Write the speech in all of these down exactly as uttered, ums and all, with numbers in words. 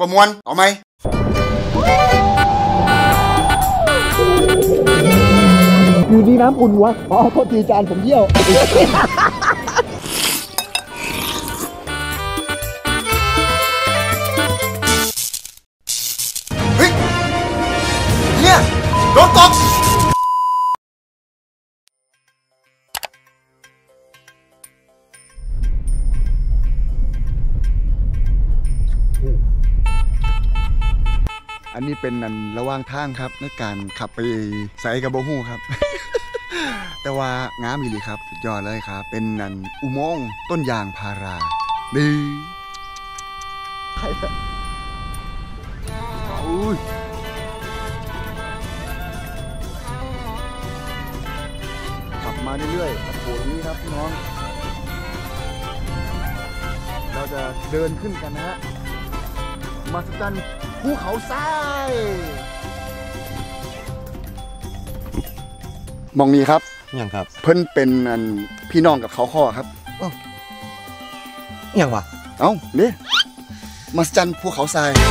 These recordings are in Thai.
มวนเอาไหมอยู่ดีน้ำอุ่นวะอ๋อโทษทีจานผมเยี่ยวเฮ้ยเนี่ยโดนตกอันนี้เป็นนันระหว่างทางครับในการขับไปใส่กระโบหูครับ แต่ว่างามอีหลีครับสุดยอดเลยครับเป็นนันอุโมงค์ต้นยางพาราดีขับมาเรื่อยๆโอ้โหตรงนี้ครับพี่น้องเราจะเดินขึ้นกันนะฮะมาสักกันภูเขาทรายมองนี้ครับอย่างครับเพิ่นเป็นอันพี่น้องกับเขาข้อครับอย่างวะเอ้าเนี่ยมาสักกันภูเขาทราย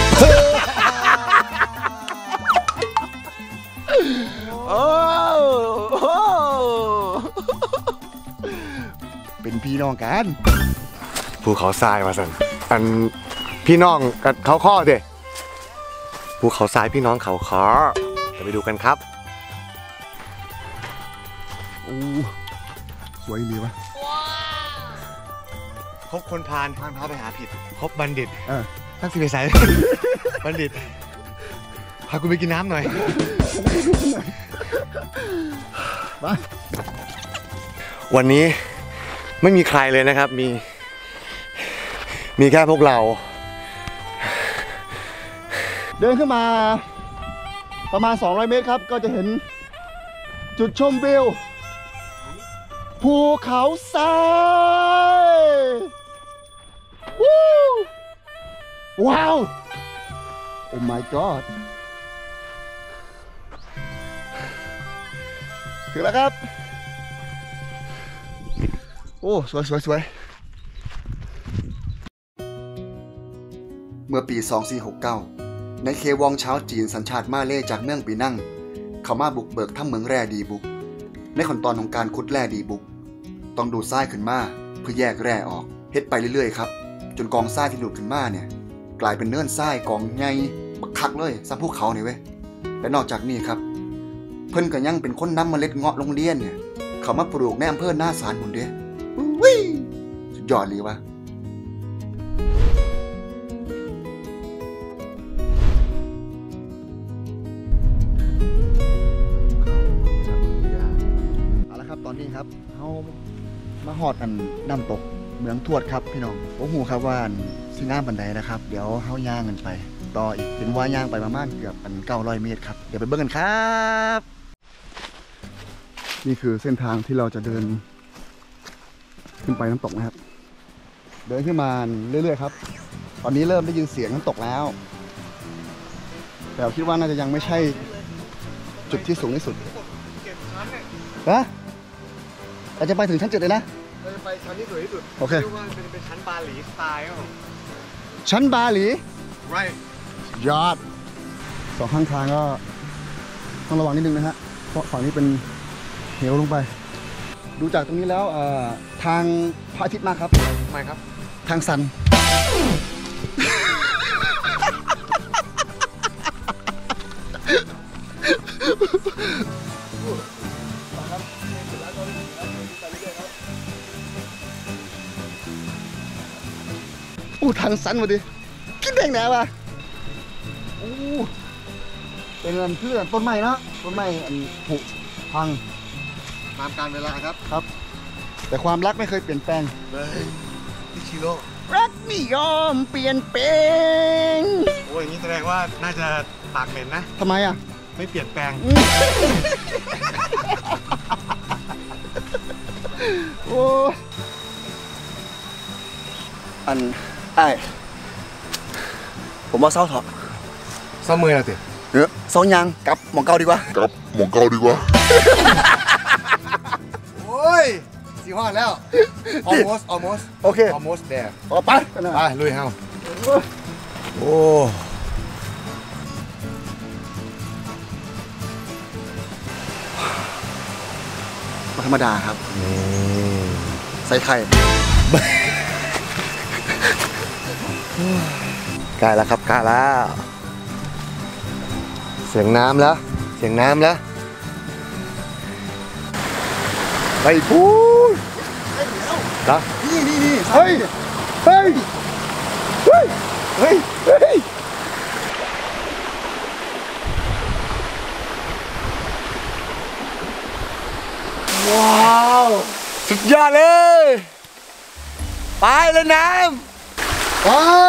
โอ้เป็นพี่น้องกันภูเขาทรายมาสั่นอันพี่น้องกับเขาข้อเด้ภูเขาทรายพี่น้องเขาข้อจะไปดูกันครับโอ้สวยเลยวะพบคนพาลพาลพาไปหาผิดพบบัณฑิตเออตั้งสิบเอ็ดสายบัณฑิตพากูไปกินน้ำหน่อยมาวันนี้ไม่มีใครเลยนะครับมีมีแค่พวกเราเดินขึ้นมาประมาณสองร้อยเมตรครับก็จะเห็นจุดชมวิวภูเขาทรายว้าวโอ้ my god ถึงแล้วครับโอ้สวยสวยสวยเมื่อปีสองสี่หกเก้าในเควองชาวจีนสัญชาติมาเลจากเมืองปีนังเขามาบุกเบิกถ้ำเมืองแร่ดีบุกในขั้นตอนของการขุดแร่ดีบุกต้องดูดทรายขึ้นมาเพื่อแยกแร่ออกเฮ็ดไปเรื่อยๆครับจนกองทรายที่ดูดขึ้นมาเนี่ยกลายเป็นเนินทรายกองใหญ่บักคักเลยซ้ำภูเขาเนี่ยเว้ยและนอกจากนี้ครับเพิ่นก็ยังเป็นคนนำเมล็ดเงาะโรงเรียนเนี่ยเขามาปลูกในอำเภอหน้าสารหมดเด้อุ้ยสุดยอดเลยวะตอนนี้ครับเขามาหอดอันน้ำตกเมืองทวดครับพี่น้องผมหูครับว่าสิงามบันไดนะครับเดี๋ยวเขาย่างกันไปต่ออีกเป็นว่าย่างไปประมาณเกือบอันเก้าร้อยเมตรครับเดี๋ยวไปเบิ่งกันครับนี่คือเส้นทางที่เราจะเดินขึ้นไปน้ำตกนะครับเดินขึ้นมาเรื่อยๆครับตอนนี้เริ่มได้ยินเสียงน้ำตกแล้วแต่คิดว่าน่าจะยังไม่ใช่จุดที่สูงที่สุดฮะเราจะไปถึงชั้นเจ็ดเลยนะเราจะไปชั้นที่สวยที่สุดโอเคเรียกว่าเป็นเป็นชั้นบาหลีสไตล์ครับชั้นบาหลี right ยอดสองข้างทางก็ต้องระวังนิดนึงนะฮะเพราะฝั่งนี้เป็นเหวลงไปดูจากตรงนี้แล้วทางพระอาทิตย์มากครับทำไมครับทางสันอู้ทางสันมาดิกินแดงแหนวะอู้เป็นเงินเพื่อนต้นไม้นะต้นไม้อันผุพังตามกาลเวลาครับครับแต่ความรักไม่เคยเปลี่ยนแปลงเลยที่ชิโร่รักไม่ยอมเปลี่ยนแปลงโอ้ยอย่างนี้แสดงว่าน่าจะปากเหม็นนะทำไมอ่ะไม่เปลี่ยนแปลงโอ้อันไอ้ผมว่าเศร้าเถอะเศร้าเมื่อยแล้วสิเออเศร้ายังกลับหมองเก่าดีกว่ากลับหมองเก่าดีกว่าโอ้ยสี่ห้อแล้ว almost almost โอเค almost there ต่อไปไปลุยเฮาโอ้รรมดาครับใส่ไข่ใกล้แล้วครับใกล้แล้วเสียงน้ำแล้วเสียงน้ำแล้วไปพูดนะนี่นี่นี่เฮ้ยเฮ้ยเฮ้ยเฮ้ยเฮ้ยว้าวสุดยอดเลยไปเลยน้ำไป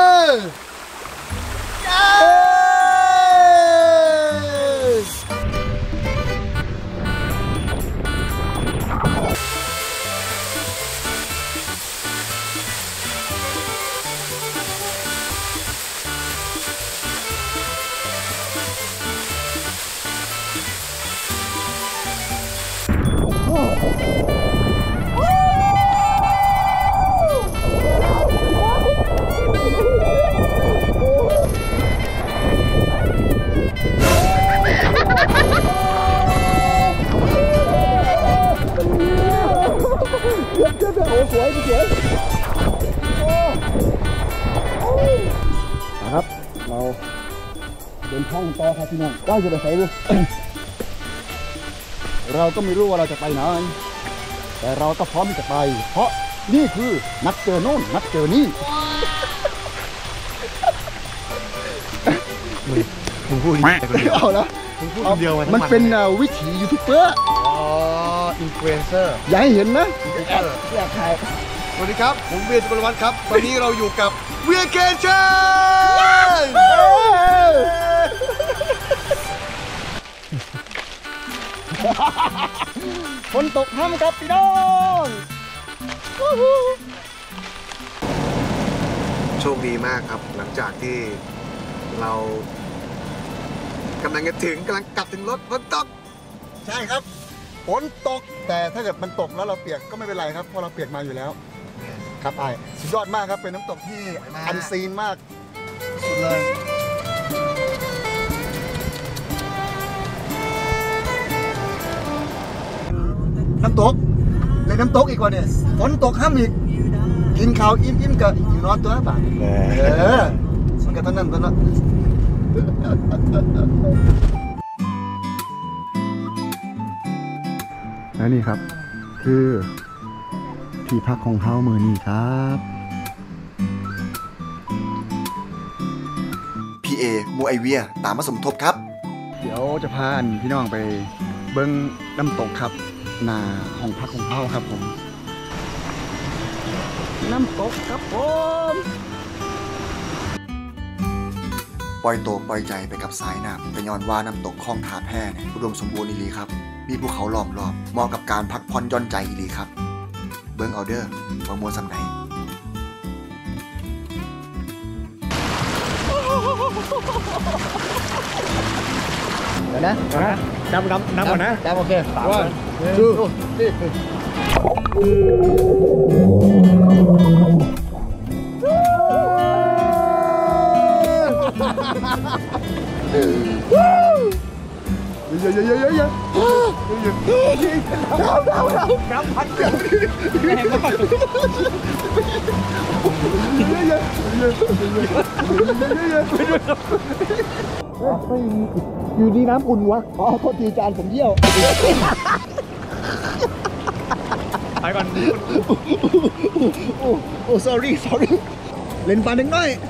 ครับเราเดินท่องต่อครับพี่น้องได้จะไปไหนลูก เราก็ไม่รู้ว่าเราจะไปไหนแต่เราก็พร้อมที่จะไปเพราะนี่คือนัดเจอโน่นนัดเจอนี่มึงพูดดีคนเดียวเอาละมึงพูดคนเดียวมันเป็นวิถียูทูบเบอร์อ๋ออินฟลูเอนเซอร์อย่าให้เห็นนะอยากถ่ายสวัสดีครับผมเบียร์สุวรรณวัฒน์ครับวันนี้เราอยู่กับเวียเกชั่นฝนตกห้ามครับพี่น้องโชคดีมากครับหลังจากที่เรากำลังจะถึงกำลังกลับถึงรถฝนตกใช่ครับฝนตกแต่ถ้าเกิดมันตกแล้วเราเปียกก็ไม่เป็นไรครับเพราะเราเปียกมาอยู่แล้วครับไอ้สุดยอดมากครับเป็นน้ำตกที่อันซีนมากสุดเลยน้ำตกเลยน้ำตกอีกว่าเนี่ยฝนตกห้ามอีกกินข้าวอิ่มอิ่มกับอยู่นอนตัวป่ะเออมันก็ตอนนั้นตอนนั้นและนี่ครับคือที่พักของเฮาเมื่อนี้ครับพี่เอมูไอเวียตามมาสมทบครับเดี๋ยวจะพาพี่น้องไปเบิ้งน้ำตกครับหน้าห้องพักของเฮาครับผมน้ำตกครับผมปล่อยตัวปล่อยใจไปกับสายน้ำแต่ย้อนว่าน้ำตกคลองทาแพเนี่ยอุดมสมบูรณ์อีหลีครับมีภูเขาล้อมรอบเหมาะกับการพักผ่อนหย่อนใจอีหลีครับเบิ้งเอาเดอร์ว่ามวนสำไหนเดี๋ยวนะนับนับนับก่อนนะจับโอเคสามวันดูเยอะเยอะเยอะเยอะเยอะดาวดาวดาวน้ำพัดเยอะเยอะเยอะเยอะอยู่ดีน้ำอุ่นวะอ๋อโทษทีจานผมเยี่ยวไปก่อนโอ้โอ้ sorry sorry เล่นปานเด็กน้อย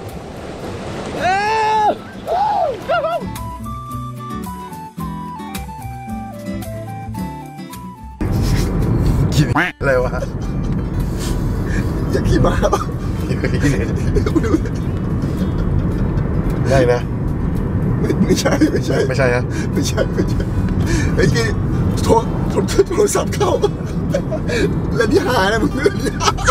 อะไรวะอย่าขี้บ้าได้นะไม่ไม่ใช่ไม่ใช่ไม่ใช่ฮะไม่ใช่ไม่ใช่ไอ้ที่โทรโทรโทรศัพท์เข้าแล้วที่หายนะมึงเนี่ย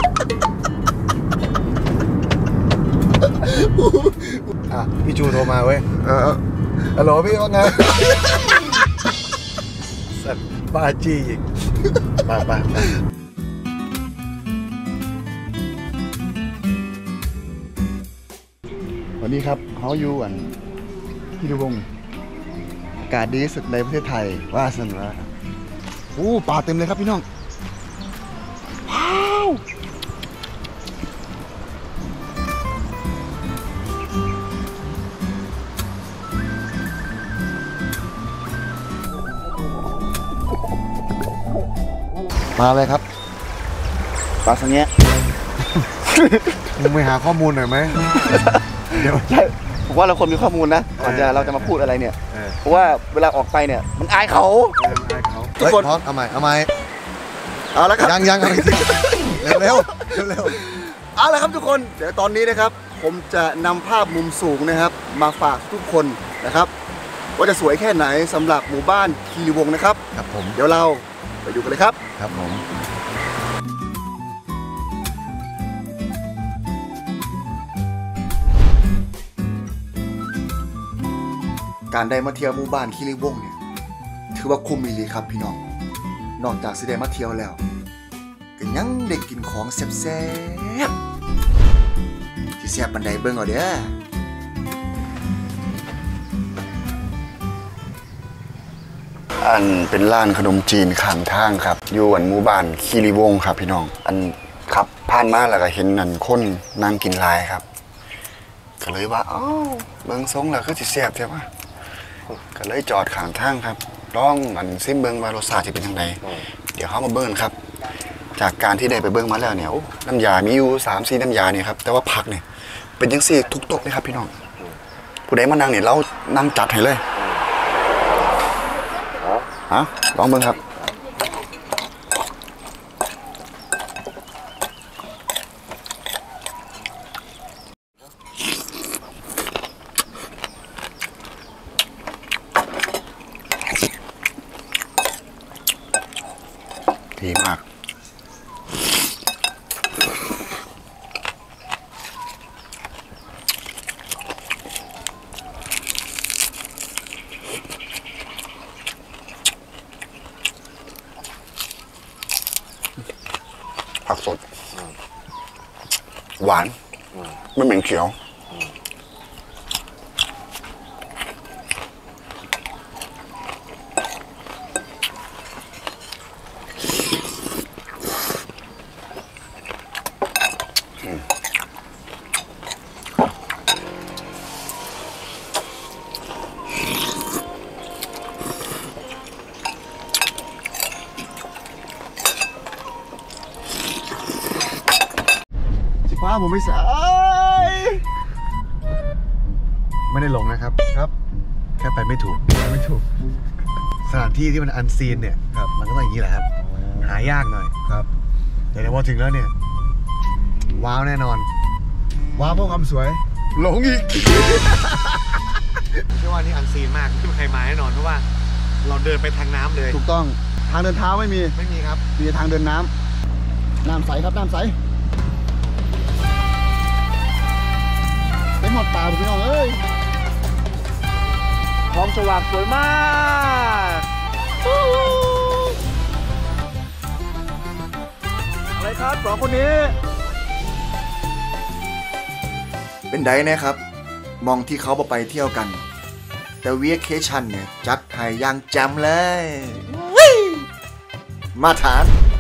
อ่ะพี่จูโทรมาเว้ยเออฮัลโหลพี่ว่าไงสัตว์บ้าจี้อีกไปไปวันนี้ครับเขาอยู่อันที่ดูวงอากาศดีที่สุดในประเทศไทยว่าสนว่าโอ้ป่าเต็มเลยครับพี่น้องมาเลยครับปลาสังเงี้ยมึงไปหาข้อมูลหน่อยไหมเดี๋ยวใช่ผมว่าเราควรมีข้อมูลนะก่อนจะเราจะมาพูดอะไรเนี่ยเพราะว่าเวลาออกไปเนี่ยมันอายเขาทุกคนพอดเอาใหม่เอาใหม่เอาละครับยังยังเอาอีกทีเร็วเร็วเร็วเอาละครับทุกคนเดี๋ยวตอนนี้นะครับผมจะนำภาพมุมสูงนะครับมาฝากทุกคนนะครับว่าจะสวยแค่ไหนสำหรับหมู่บ้านคีรีวงศ์นะครับครับผมเดี๋ยวเราไปดูกันเลยครับครับผมการได้มาเที่ยวหมู่บ้านคีรีวงศ์เนี่ยถือว่าคุ้มอีหลีครับพี่น้องนอกจากสิได้มาเที่ยวแล้วก็ยังได้กินของแซ่บๆที่แซ่บปานใดเบิ่งเอาเด้ออันเป็นร้านขนมจีนข้างทางครับอยู่อันหมู่บ้านคีรีวงศ์ครับพี่น้องอันขับผ่านมาแล้วก็เห็นนั่นคนนั่งกินหลายครับก็เลยว่าอ้าวเบิ่งทรงแล้วคือสิแซ่บแท้ว่ะก็เลยจอดข้างทางครับลองอันซิมเบิ่งว่ารสชาติสิเป็นจังไดเดี๋ยวเฮามาเบิ่งครับจากการที่ได้ไปเบิ่งมาแล้วเนี่ยโอ้น้ำยามีอยู่ สามสี่ น้ำยาเนี่ยครับแต่ว่าผักเนี่ยเป็นจังซี่ทุกโต๊ะเลยครับพี่น้องผู้ใดมานั่งเนี่ยเรานั่งจัดให้เลยฮะลองเบิ่งครับดีมากผักสดหวานไม่เหม็นเขียวฟ้าผมไม่สายไม่ได้หลงนะครับครับแค่ไปไม่ถูกไปไม่ถูกสถานที่ที่มันอันซีนเนี่ยครับมันก็ต้องอย่างนี้แหละครับหายากหน่อยครับแต่เดี๋ยวพอถึงแล้วเนี่ยว้าวแน่นอนว้าวเพราะความสวยหลงอีกเชื่อว่านี่อันซีนมากไม่มีใครมาแน่นอนเพราะว่าเราเดินไปทางน้ำเลยถูกต้องทางเดินเท้าไม่มีไม่มีครับมีแต่ทางเดินน้ำน้ำใสครับน้ำใสเป็นหมดตาพี่น้องเอ้ยท้องสว่างสวยมากอะไรครับสองคนนี้เป็นไดนะครับมองที่เขาบ่ไปเที่ยวกันแต่เวียเคชั่นเนี่ยจัดให้อย่างแจ่มเลยมาฐาน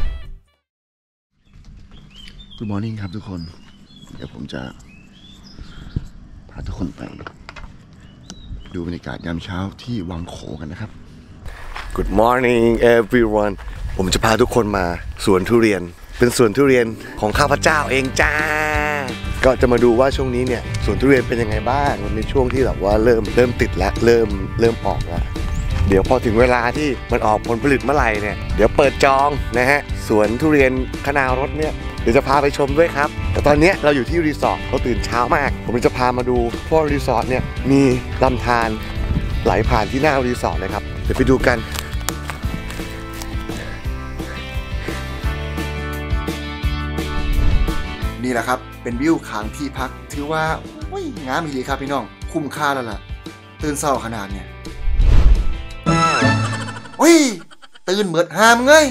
Good morning ครับทุกคนเดี๋ยวผมจะพาทุกคนไปดูบรรยากาศยามเช้าที่วังโขกันนะครับ Good morning everyone ผมจะพาทุกคนมาสวนทุเรียนเป็นสวนทุเรียนของข้าพเจ้าเองจ้าก็จะมาดูว่าช่วงนี้เนี่ยสวนทุเรียนเป็นยังไงบ้างมันเป็นช่วงที่แบบว่าเริ่มเริ่มติดแล้วเริ่มเริ่มออกแล้วเดี๋ยวพอถึงเวลาที่มันออกผลผลิตเมื่อไหร่เนี่ยเดี๋ยวเปิดจองนะฮะสวนทุเรียนคณารถเนี่ยเดี๋ยวจะพาไปชมด้วยครับแต่ตอนนี้เราอยู่ที่รีสอร์ทเราตื่นเช้ามากผมจะพามาดูเพราะรีสอร์ทเนี่ยมีลำธารไหลผ่านที่หน้ารีสอร์ทเลยครับเดี๋ยวไปดูกันนี่แหละครับเป็นวิวขางที่พักถือว่าอุ้ยงามอีหลีครับพี่น้องคุ้มค่าแล้วล่ะตื่นเช้าขนาดเนี่ยอุ้ยตื่นเหมือดหามเงย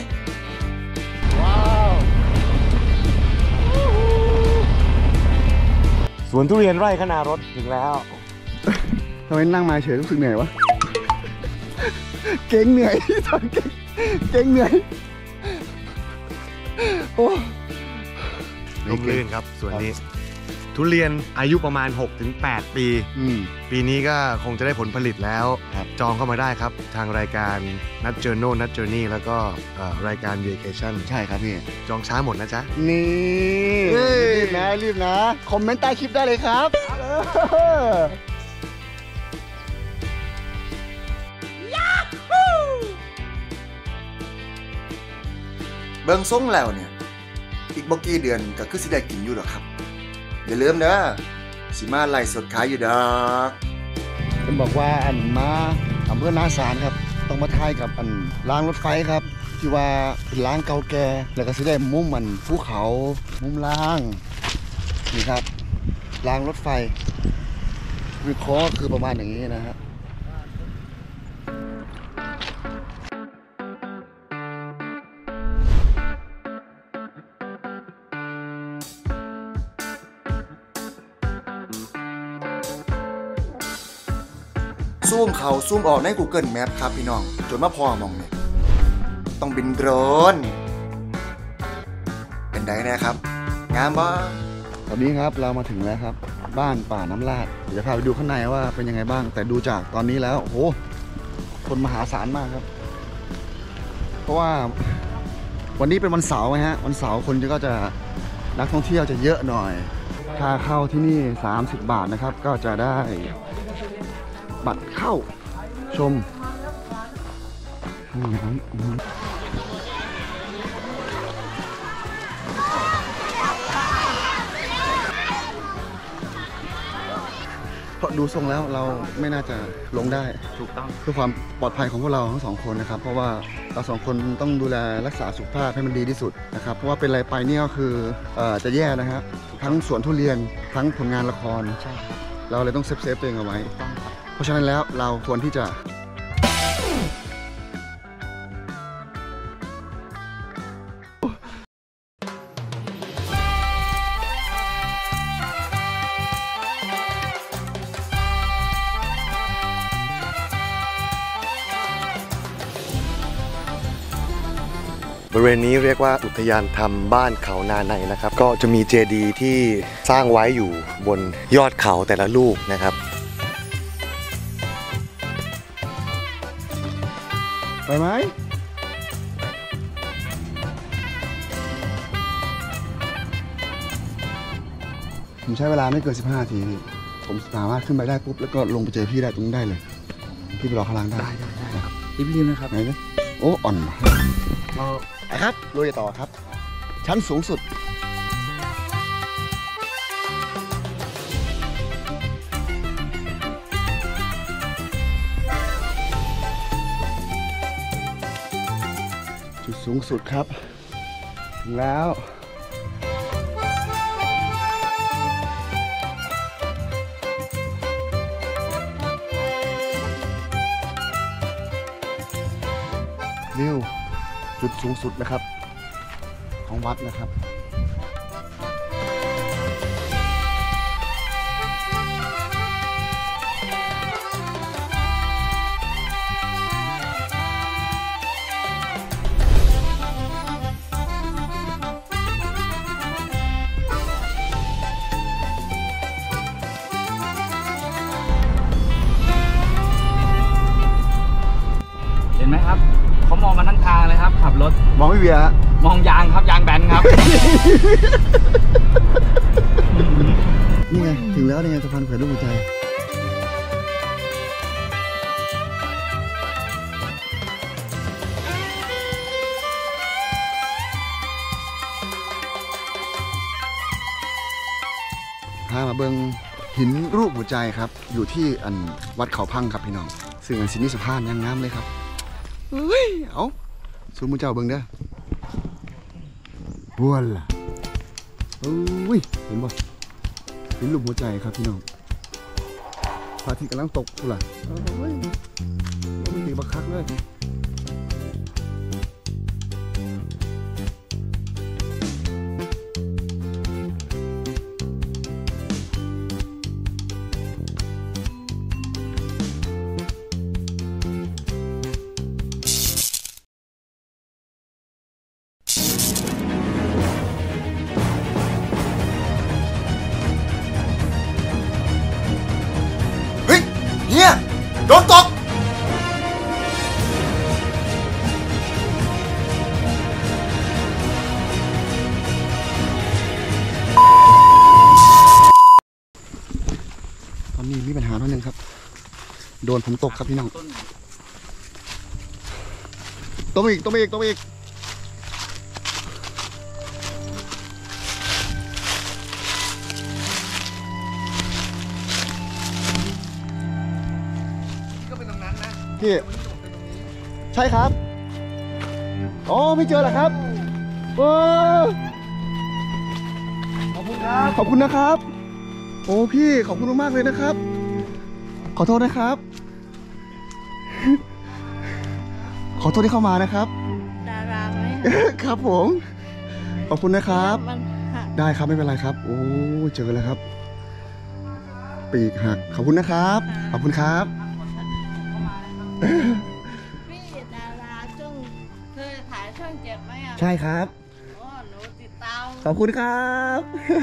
สวนทุเรียนไร่คณารถถึงแล้วทำไมนั่งมาเฉยรู้สึกเหนื่อยวะ เก่งเหนื่อยตอนเก่งเก่งเหนื่อยโอ้ร่มรื่นครับสวนนี้ทุเรียนอายุประมาณ หกถึงแปด ปีอืมปีนี้ก็คงจะได้ผลผลิตแล้วครับจองเข้ามาได้ครับ ทางรายการนัดเจอร์โน่นัดเจอร์นี่แล้วก็เอ่อรายการ Vacation ใช่ครับพี่จองช้าหมดนะจ๊ะนี่เฮ้ยรีบนะรีบนะ คอมเมนต์ใต้คลิปได้เลยครับเออเบิ่งส่งแล้วเนี่ย อีกบ่กี่เดือนก็คือสิได้กินอยู่หรอกครับ อย่าลืมเด้อสิมาไล่สดขายอยู่ดอกเป็นบอกว่าอันมาอำเภอนาสารครับ ต้องมาทายกับอันรางรถไฟครับ ที่ว่าเป็นรางเก่าแก่แล้วก็สิได้มุมมันภูเขามุมล่างนี่ครับรางรถไฟวิเคราะห์คือประมาณอย่างนี้นะฮะซูมเขาซูมออกใน Google Map ครับพี่น้องจนมาพอมองเนี่ยต้องบินโดรน เป็นไดแน่ครับ งามบ่ตอนนี้ครับเรามาถึงแล้วครับ บ้านป่าน้ำลาดเดี๋ยวพาไปดูข้างในว่าเป็นยังไงบ้าง แต่ดูจากตอนนี้แล้วโอ้โหคนมหาศาลมากครับ เพราะว่าวันนี้เป็นวันเสาร์ไงฮะวันเสาร์คนก็จะนักท่องเที่ยวจะเยอะหน่อยค่าเข้าที่นี่สามสิบบาทนะครับ ก็จะได้บัตรเข้าชมห้องน้ำเพราะดูทรงแล้วเราไม่น่าจะลงได้ถูกต้องเพื่อความปลอดภัยของพวกเราทั้งสองคนนะครับ เพราะว่าเราสองคนต้องดูแลรักษาสุขภาพให้มันดีที่สุดนะครับเพราะว่าเป็นอะไรไปนี่ก็คือเอ่อจะแย่นะฮะทั้งสวนทุเรียนทั้งผลงานละครใช่เราเลยต้องเซฟเซฟตัวเองเอาไว้เพราะฉะนั้นแล้วเราควรที่จะบริเวณนี้เรียกว่าอุทยานธรรมบ้านเขานาในนะครับ ก็จะมีเจดีย์ที่สร้างไว้อยู่บนยอดเขาแต่ละลูกนะครับไปไหมผมใช้เวลาไม่เกินสิบห้านาทีพี่ผมสามารถขึ้นไปได้ปุ๊บแล้วก็ลงไปเจอพี่ได้ตรงนี้ได้เลยพี่ไปรอข้างล่างได้ได้ครับรีบๆนะครับไหนเนี่ยโอ้อ่อนว่ะไปครับลุยต่อครับ ชั้นสูงสุดจุดสูงสุดครับถึงแล้ววิวจุดสูงสุดนะครับของวัดนะครับเห็นไหมครับเขามองมาทั้งทางเลยครับขับรถมองไม่เบียร์มองยางครับยางแบนครับนี่ไงถึงแล้วนี่ไงสะพานแขวนรูปหัวใจพามาเบิงหินรูปหัวใจครับอยู่ที่อันวัดเขาพังครับพี่น้องซึ่งอันสินนิสพานยังงามเลยครับเฮ้ยเอาซูมมือเจ้าเบิงเด้อบ้วนล่ะอุ้ยเห็นบ่หินรูปหัวใจครับพี่น้องพระอาทิตย์กำลังตกกูล่ะเฮ้ยมันตีบักคักเลยโดนตกตอนนี้มีปัญหาหน่อยนึงครับโดนผมตกครับพี่น้องตกอีกตกอีกตกอีกพี่ใช่ครับอ๋อไม่เจอเหรอครับโอ้ขอบคุณครับขอบคุณนะครับโอ้พี่ขอบคุณมากๆเลยนะครับขอโทษนะครับขอโทษที่เข้ามานะครับดาราไหมครับผมขอบคุณนะครับมันหักได้ครับไม่เป็นไรครับโอ้เจอแล้วครับปีกหักขอบคุณนะครับขอบคุณครับพี่ดาราช่องเคยถ่ายช่องเจ็ดไหมอ่ะใช่ครับอ๋อหนูติดตามขอบคุณครับ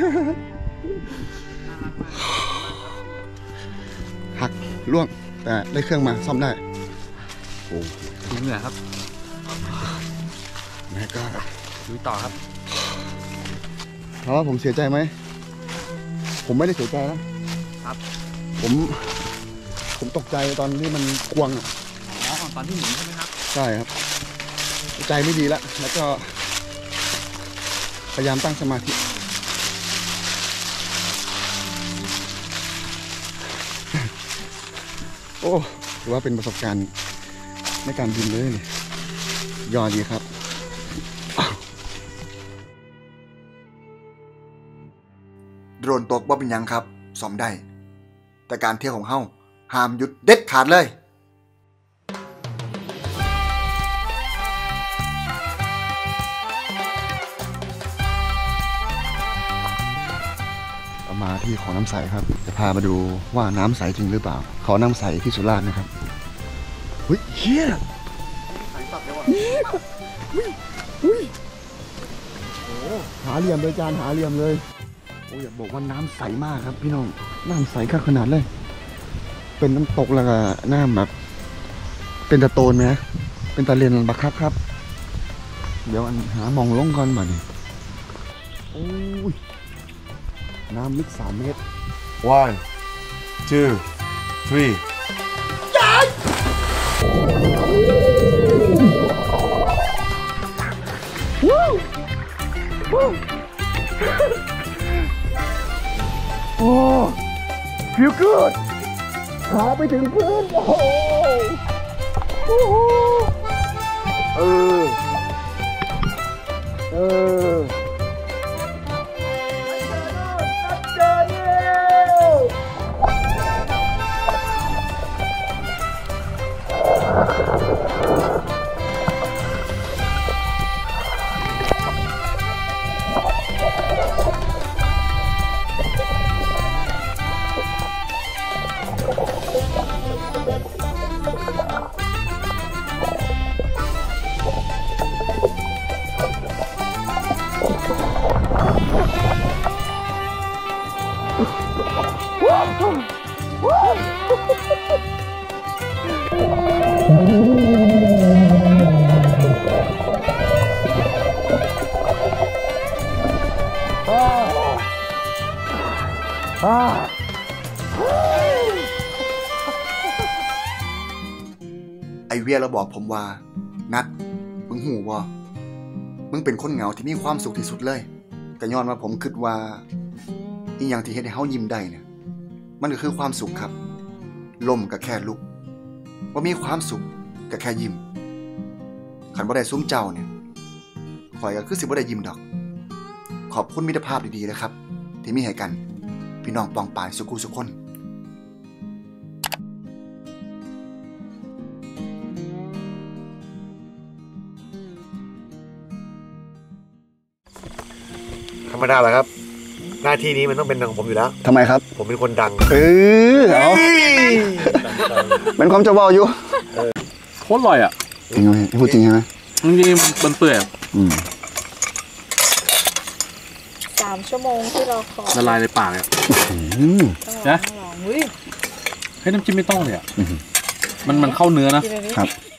หักล่วงแต่ได้เครื่องมาซ่อมได้โอ้ดูเหนื่อยครับแม่ก็ดูต่อครับถามว่าผมเสียใจไหมผมไม่ได้เสียใจนะครับผมผมตกใจตอนที่มันควงอ่ะอ๋อตอนที่หมุนใช่ไหมครับใช่ครับใจไม่ดีแล้วแล้วก็พยายามตั้งสมาธิโอ้ถือว่าเป็นประสบการณ์ในการบินเลยนี่ยอดดีครับโดรนตกบ่เป็นหยังครับซ่อมได้แต่การเที่ยวของเฮาห้ามหยุดเด็ดขาดเลยเรามาที่ขอน้ำใสครับจะพามาดูว่าน้ำใสจริงหรือเปล่าขอน้ำใสที่สุราษฎร์นะครับเฮ้ยเฮียหาเหลี่ยมเลยจานหาเหลี่ยมเลยโอ้อยากบอกว่าน้ำใสมากครับพี่น้องน้ำใสขนาดเลยเป็นน้ำตกแล้วก็น้ำแบบเป็นตะโตนไหมเป็นตะเลียนบักคักครับเดี๋ยวอันหามองลงก่อนมาดิโอ้ยน้ำลึกสามเมตร one two three โอ้ฟิลกูดขาไปถึงพื้นโอ้โหเออเออเจอไอเวียเราบอกผมว่านัดมึงหูบ่มึงเป็นคนเหงาที่มีความสุขที่สุดเลยก็ย้อนว่าผมคิดว่าอีหยังที่เฮ็ดให้เฮายิ้มได้เนี่ยมันก็คือความสุขครับลมก็แค่ลุกว่ามีความสุขก็แค่ยิ้มคันบ่ได้ซุ้มเจ้าเนี่ยข่อยก็คือสิบ่ได้ยิ้มดอกขอบคุณมิตรภาพดีๆนะครับที่มีให้กันพี่น้องปองปายสุขุสุขคนธรรมดาแหละครับ หน้าที่นี้มันต้องเป็นของผมอยู่แล้วทำไมครับผมเป็นคนดังเออเอาเป็นความจะบอกอยู่โคตรอร่อยอ่ะจริงไหมพูดจริงใช่ไหมจริงๆมันเปื่อยอืมสามชั่วโมงที่เราขอละลายในปากเลยอืมต้องลองต้องลองอุ้ยให้น้ำจิ้มไม่ต้องเลยอ่ะมันมันเข้าเนื้อนะครับ